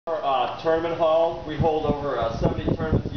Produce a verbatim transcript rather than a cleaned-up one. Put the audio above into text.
Our uh, tournament hall, we hold over uh, seventy tournaments